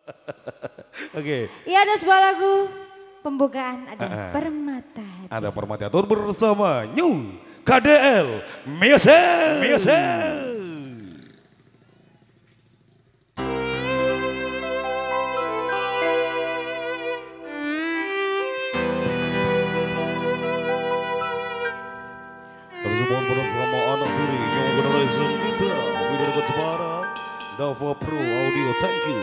Oke. Iya, ada sebuah lagu pembukaan, ada Permata Hati. Ada Permata Hati bersama New KDL Miesel. Tersebut bersama anak tiri yang generation kita video dekat Jepara Dava Pro Audio, thank you.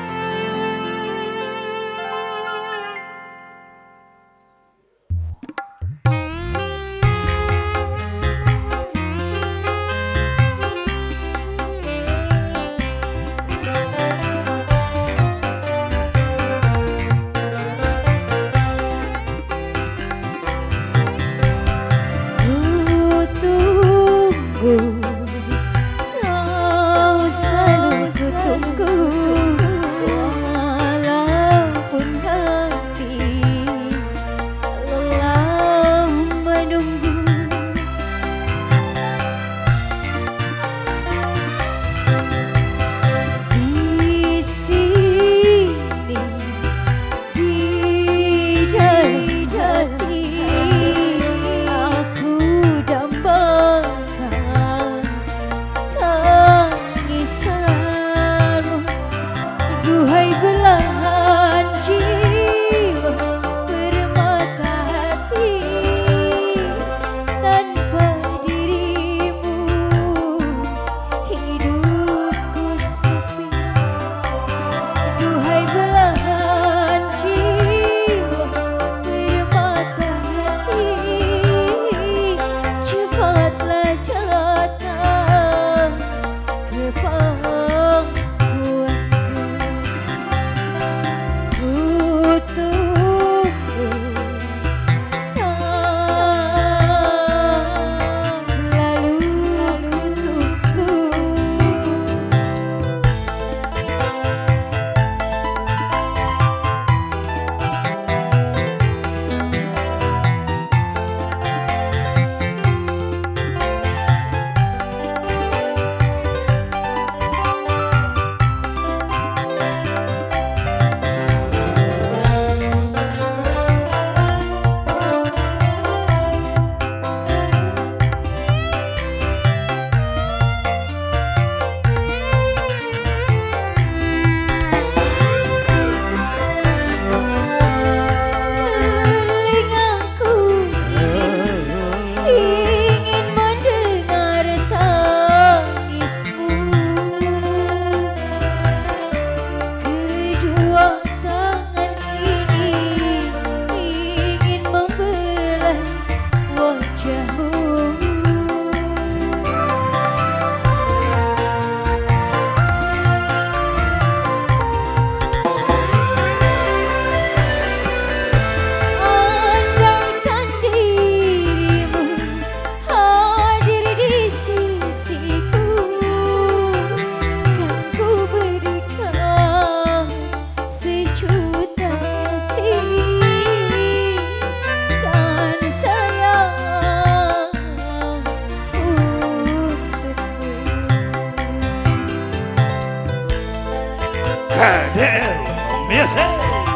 KDL Miesel.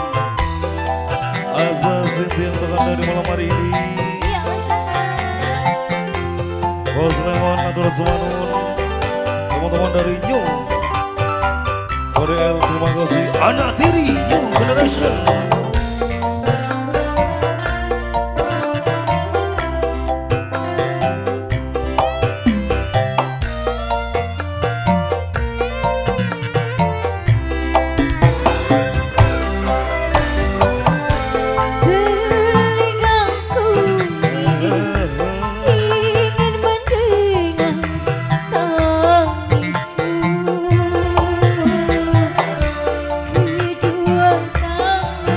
Azazin yang tekan dari malam hari ini. Iya, Bos Lewan Natura Sumanun, teman-teman dari New KDL, terima kasih. Anak tiri New Generation. Kedua tangan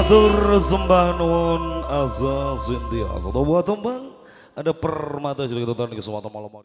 Matur sembah nuwun Aza Cynthia. Satu buah tembang ada permata jadi kita kesempatan malam.